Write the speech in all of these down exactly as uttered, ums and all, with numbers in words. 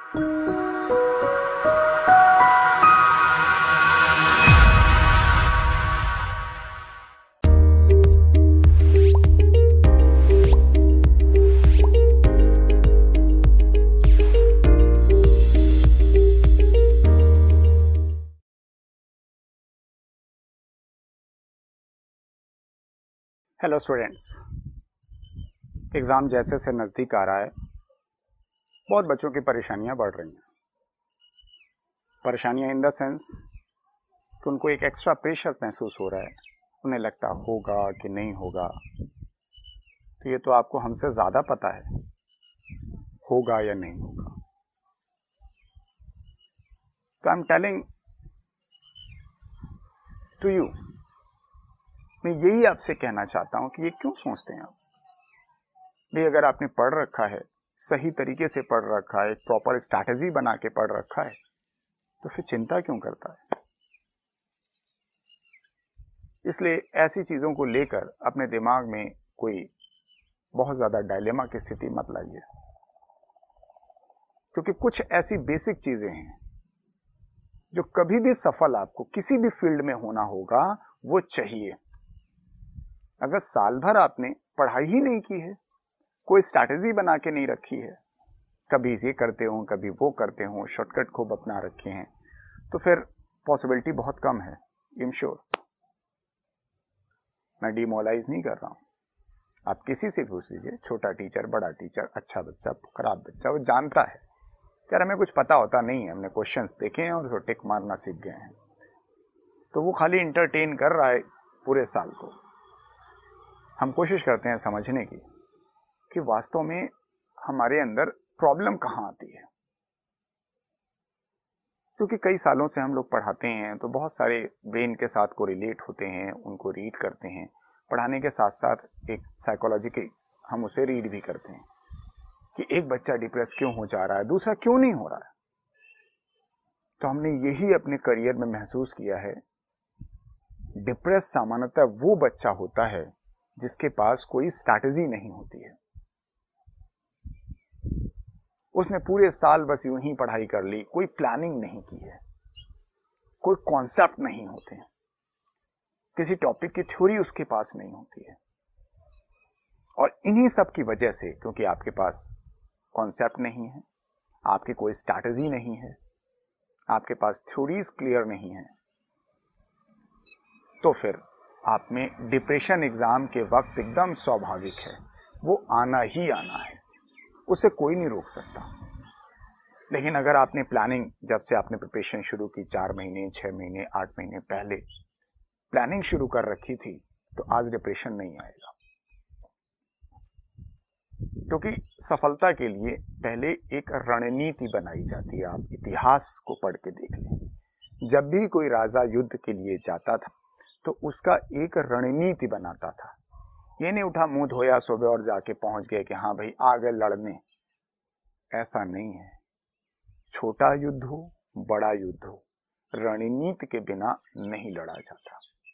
Hello students, exam जैसे से नज़दीक आ रहा है, बहुत बच्चों की परेशानियां बढ़ रही हैं। परेशानियां इन द सेंस कि उनको एक एक्स्ट्रा प्रेशर महसूस हो रहा है, उन्हें लगता होगा कि नहीं होगा। तो ये तो आपको हमसे ज़्यादा पता है होगा या नहीं होगा। तो I am telling to you, मैं यही आपसे कहना चाहता हूं कि ये क्यों सोचते हैं आप भाई, अगर आपने पढ़ रखा है, सही तरीके से पढ़ रखा है, एक प्रॉपर स्ट्रैटेजी बना के पढ़ रखा है, तो फिर चिंता क्यों करता है। इसलिए ऐसी चीजों को लेकर अपने दिमाग में कोई बहुत ज्यादा डायलेमा की स्थिति मत लाइए, क्योंकि कुछ ऐसी बेसिक चीजें हैं जो कभी भी सफल आपको किसी भी फील्ड में होना होगा, वो चाहिए। अगर साल भर आपने पढ़ाई ही नहीं की है, कोई स्ट्रैटेजी बना के नहीं रखी है, कभी ये करते हो कभी वो करते हो, शॉर्टकट खूब अपना रखे हैं, तो फिर पॉसिबिलिटी बहुत कम है। आई एम श्योर, मैं डिमोरलाइज नहीं कर रहा हूं। आप किसी से पूछ लीजिए, छोटा टीचर, बड़ा टीचर, अच्छा बच्चा, खराब बच्चा, वो जानता है यार हमें कुछ पता होता नहीं है, हमने क्वेश्चंस देखे हैं और टिक मारना सीख गए हैं। तो वो खाली इंटरटेन कर रहा है पूरे साल को। हम कोशिश करते हैं समझने की कि वास्तव में हमारे अंदर प्रॉब्लम कहाँ आती है, क्योंकि कई सालों से हम लोग पढ़ाते हैं तो बहुत सारे ब्रेन के साथ को रिलेट होते हैं, उनको रीड करते हैं। पढ़ाने के साथ साथ एक साइकोलॉजिकल हम उसे रीड भी करते हैं कि एक बच्चा डिप्रेस क्यों हो जा रहा है, दूसरा क्यों नहीं हो रहा है। तो हमने यही अपने करियर में महसूस किया है, डिप्रेस सामान्यतः वो बच्चा होता है जिसके पास कोई स्ट्रैटेजी नहीं होती है। उसने पूरे साल बस यूं ही पढ़ाई कर ली, कोई प्लानिंग नहीं की है, कोई कॉन्सेप्ट नहीं होते हैं, किसी टॉपिक की थ्योरी उसके पास नहीं होती है। और इन्हीं सब की वजह से, क्योंकि आपके पास कॉन्सेप्ट नहीं है, आपकी कोई स्ट्रैटेजी नहीं है, आपके पास थ्योरीज क्लियर नहीं है, तो फिर आप में डिप्रेशन एग्जाम के वक्त एकदम स्वाभाविक है, वो आना ही आना है, उसे कोई नहीं रोक सकता। लेकिन अगर आपने प्लानिंग, जब से आपने प्रिपरेशन शुरू की, चार महीने, छह महीने, आठ महीने पहले प्लानिंग शुरू कर रखी थी, तो आज डिप्रेशन नहीं आएगा। क्योंकि सफलता के लिए पहले एक रणनीति बनाई जाती है। आप इतिहास को पढ़ के देख लें, जब भी कोई राजा युद्ध के लिए जाता था तो उसका एक रणनीति बनाता था। ये नहीं उठा मुंह धोया सुबह और जाके पहुंच गए कि हाँ भाई आ गए लड़ने, ऐसा नहीं है। छोटा युद्ध हो, बड़ा युद्ध हो, रणनीति के बिना नहीं लड़ा जाता।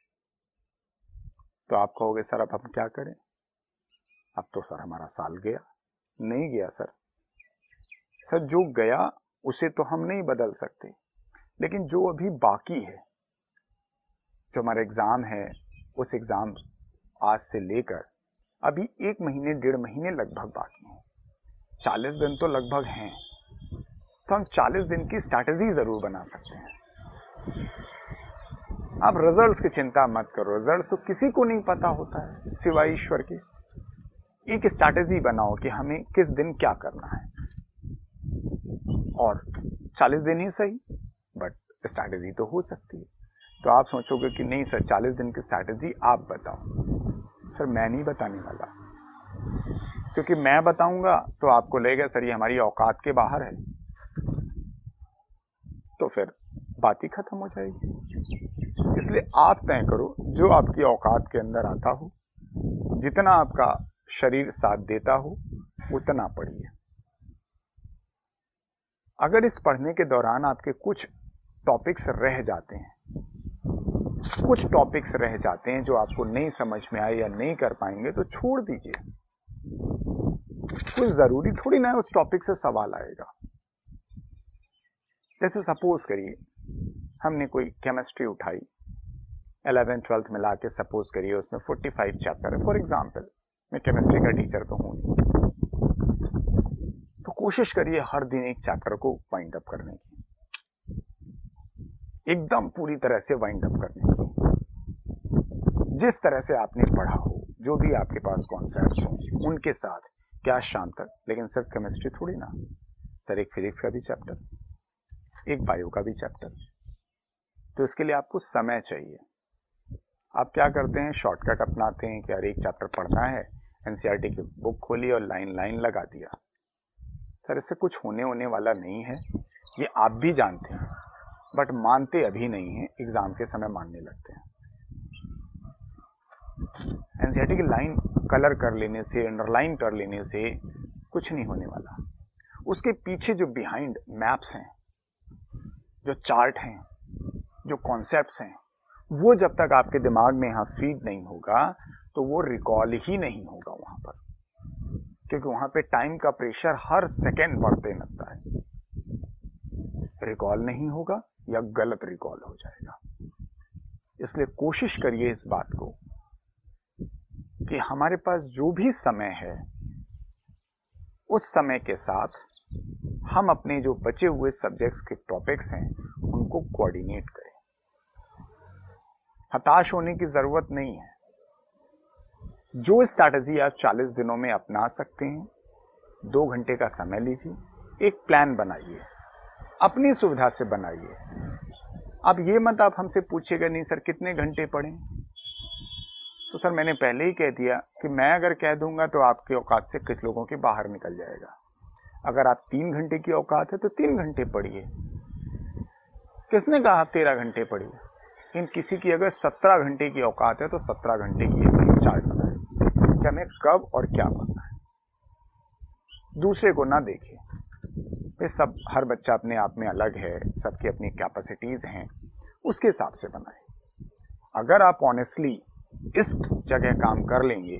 तो आप कहोगे सर अब हम क्या करें, अब तो सर हमारा साल गया। नहीं गया सर, सर जो गया उसे तो हम नहीं बदल सकते, लेकिन जो अभी बाकी है, जो हमारा एग्जाम है, उस एग्जाम आज से लेकर अभी एक महीने डेढ़ महीने लगभग बाकी हैं, चालीस दिन तो लगभग हैं। तो हम चालीस दिन की स्ट्रैटेजी जरूर बना सकते हैं। आप रिजल्ट्स की चिंता मत करो, रिजल्ट्स तो किसी को नहीं पता होता है सिवाय ईश्वर के। एक स्ट्रैटेजी बनाओ कि हमें किस दिन क्या करना है, और चालीस दिन ही सही, बट स्ट्रैटेजी तो हो सकती है। तो आप सोचोगे कि नहीं सर चालीस दिन की स्ट्रैटेजी आप बताओ। सर मैं नहीं बताने वाला, क्योंकि मैं बताऊंगा तो आपको लगेगा सर ये हमारी औकात के बाहर है, तो फिर बात ही खत्म हो जाएगी। इसलिए आप तय करो जो आपकी औकात के अंदर आता हो, जितना आपका शरीर साथ देता हो उतना पढ़िए। अगर इस पढ़ने के दौरान आपके कुछ टॉपिक्स रह जाते हैं, कुछ टॉपिक्स रह जाते हैं जो आपको नहीं समझ में आए या नहीं कर पाएंगे, तो छोड़ दीजिए। कुछ जरूरी थोड़ी ना उस टॉपिक से सवाल आएगा। जैसे सपोज करिए हमने कोई केमिस्ट्री उठाई, इलेवेंथ ट्वेल्थ मिला के सपोज करिए उसमें पैंतालीस चैप्टर है फॉर एग्जांपल, मैं केमिस्ट्री का टीचर तो हूं नहीं, तो कोशिश करिए हर दिन एक चैप्टर को वाइंड अप करने की, एकदम पूरी तरह से वाइंड अप करने की। जिस तरह से आपने पढ़ा हो, जो भी आपके पास कॉन्सेप्ट्स हो उनके साथ, क्या शाम तक, लेकिन सिर्फ केमिस्ट्री थोड़ी ना सर, एक फिजिक्स का भी चैप्टर, एक बायो का भी चैप्टर, तो इसके लिए आपको समय चाहिए। आप क्या करते हैं, शॉर्टकट अपनाते हैं कि यार एक चैप्टर पढ़ना है, एनसीईआरटी की बुक खोली और लाइन लाइन लगा दिया। सर इससे कुछ होने होने वाला नहीं है, ये आप भी जानते हैं, बट मानते अभी नहीं है, एग्जाम के समय मानने लगते हैं। एनसीईआरटी की लाइन कलर कर लेने से, अंडरलाइन कर लेने से कुछ नहीं होने वाला। उसके पीछे जो बिहाइंड मैप्स हैं, जो चार्ट हैं, जो कॉन्सेप्ट्स हैं, वो जब तक आपके दिमाग में यहाँ फीड नहीं होगा तो वो रिकॉल ही नहीं होगा वहां पर, क्योंकि वहां पे टाइम का प्रेशर हर सेकेंड बढ़ते लगता है। रिकॉल नहीं होगा या गलत रिकॉल हो जाएगा। इसलिए कोशिश करिए इस बात को कि हमारे पास जो भी समय है उस समय के साथ हम अपने जो बचे हुए सब्जेक्ट्स के टॉपिक्स हैं उनको कोऑर्डिनेट करें। हताश होने की जरूरत नहीं है। जो स्ट्रैटेजी आप चालीस दिनों में अपना सकते हैं, दो घंटे का समय लीजिए, एक प्लान बनाइए, अपनी सुविधा से बनाइए। अब ये मत आप हमसे पूछिएगा नहीं सर कितने घंटे पढ़ें, तो सर मैंने पहले ही कह दिया कि मैं अगर कह दूंगा तो आपके औकात से कुछ लोगों के बाहर निकल जाएगा। अगर आप तीन घंटे की औकात है तो तीन घंटे पढ़िए। किसने कहा आप तेरह घंटे पढ़िए? लेकिन किसी की अगर सत्रह घंटे की औकात है तो सत्रह घंटे की एक चार्ट बनाए कि हमें कब और क्या पढ़ना है। दूसरे को ना देखिए, ये सब हर बच्चा अपने आप में अलग है, सबकी अपनी कैपेसिटीज हैं, उसके हिसाब से बनाए। अगर आप ऑनेस्टली इस जगह काम कर लेंगे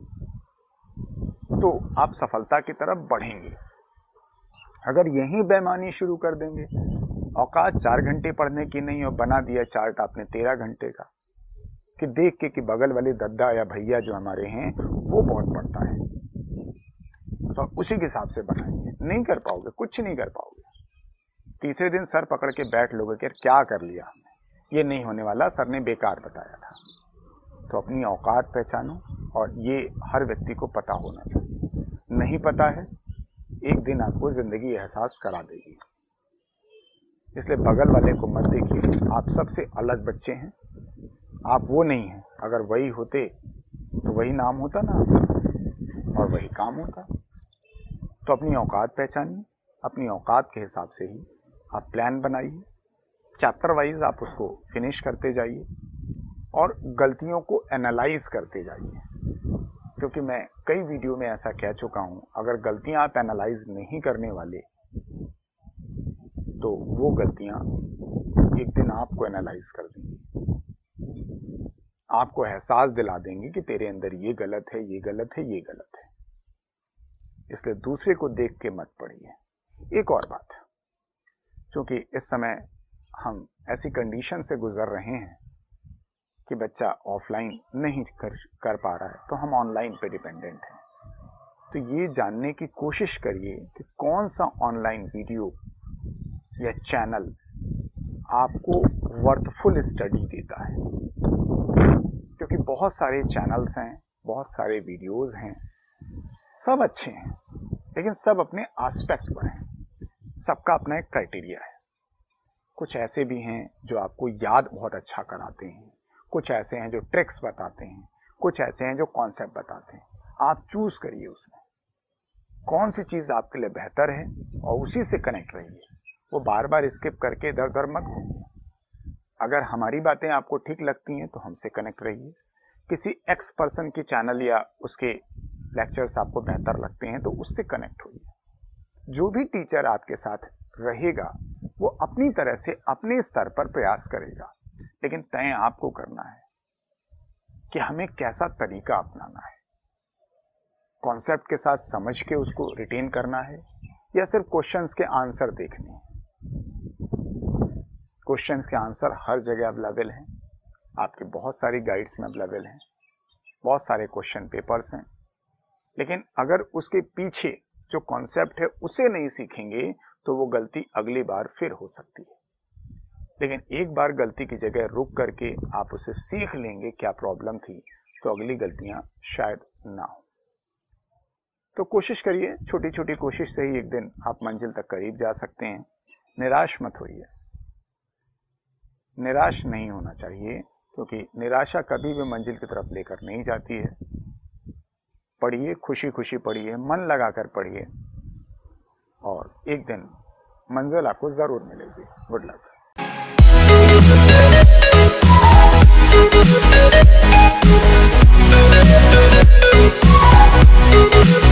तो आप सफलता की तरफ बढ़ेंगे। अगर यही बेईमानी शुरू कर देंगे, औकात चार घंटे पढ़ने की नहीं और बना दिया चार्ट आपने तेरह घंटे का, कि देख के कि बगल वाले दद्दा या भैया जो हमारे हैं वो बहुत पढ़ता है, तो उसी के हिसाब से बनाएंगे, नहीं कर पाओगे, कुछ नहीं कर पाओगे। तीसरे दिन सर पकड़ के बैठ लोगे कि क्या कर लिया हमने, ये नहीं होने वाला, सर ने बेकार बताया था। तो अपनी औकात पहचानो, और ये हर व्यक्ति को पता होना चाहिए। नहीं पता है, एक दिन आपको जिंदगी एहसास करा देगी। इसलिए बगल वाले को मत देखिए, आप सबसे अलग बच्चे हैं, आप वो नहीं हैं। अगर वही होते तो वही नाम होता ना और वही काम होता। तो अपनी औकात पहचानिए, अपनी औकात के हिसाब से ही आप प्लान बनाइए, चैप्टर वाइज आप उसको फिनिश करते जाइए और गलतियों को एनालाइज करते जाइए। क्योंकि मैं कई वीडियो में ऐसा कह चुका हूं, अगर गलतियां आप एनालाइज नहीं करने वाले तो वो गलतियां एक दिन आपको एनालाइज कर देंगी, आपको एहसास दिला देंगी कि तेरे अंदर ये गलत है, ये गलत है, ये गलत है। इसलिए दूसरे को देख के मत पढ़िए। एक और बात, क्योंकि इस समय हम ऐसी कंडीशन से गुजर रहे हैं कि बच्चा ऑफलाइन नहीं कर, कर पा रहा है, तो हम ऑनलाइन पे डिपेंडेंट हैं। तो ये जानने की कोशिश करिए कि कौन सा ऑनलाइन वीडियो या चैनल आपको वर्थफुल स्टडी देता है। क्योंकि बहुत सारे चैनल्स हैं, बहुत सारे वीडियोस हैं, सब अच्छे हैं, लेकिन सब अपने एस्पेक्ट पर हैं, सबका अपना एक क्राइटेरिया है। कुछ ऐसे भी हैं जो आपको याद बहुत अच्छा कराते हैं, कुछ ऐसे हैं जो ट्रिक्स बताते हैं, कुछ ऐसे हैं जो कॉन्सेप्ट बताते हैं। आप चूज करिए उसमें कौन सी चीज आपके लिए बेहतर है और उसी से कनेक्ट रहिए। वो बार बार स्किप करके इधर उधर मत घूमिए। अगर हमारी बातें आपको ठीक लगती हैं तो हमसे कनेक्ट रहिए। किसी एक्स पर्सन की चैनल या उसके लेक्चर्स आपको बेहतर लगते हैं तो उससे कनेक्ट होइए। जो भी टीचर आपके साथ रहेगा वो अपनी तरह से अपने स्तर पर प्रयास करेगा, लेकिन तय आपको करना है कि हमें कैसा तरीका अपनाना है। कॉन्सेप्ट के साथ समझ के उसको रिटेन करना है या सिर्फ क्वेश्चंस के आंसर देखने हैं। क्वेश्चंस के आंसर हर जगह अवेलेबल हैं, आपके बहुत सारी गाइड्स में अवेलेबल हैं, बहुत सारे क्वेश्चन पेपर्स हैं। लेकिन अगर उसके पीछे जो कॉन्सेप्ट है उसे नहीं सीखेंगे तो वो गलती अगली बार फिर हो सकती है। लेकिन एक बार गलती की जगह रुक करके आप उसे सीख लेंगे क्या प्रॉब्लम थी, तो अगली गलतियां शायद ना हो। तो कोशिश करिए, छोटी छोटी कोशिश से ही एक दिन आप मंजिल तक करीब जा सकते हैं। निराश मत होइए, निराश नहीं होना चाहिए, क्योंकि निराशा कभी भी मंजिल की तरफ लेकर नहीं जाती है। पढ़िए, खुशी खुशी पढ़िए, मन लगाकर पढ़िए और एक दिन मंजिल आपको जरूर मिलेगी। Good luck.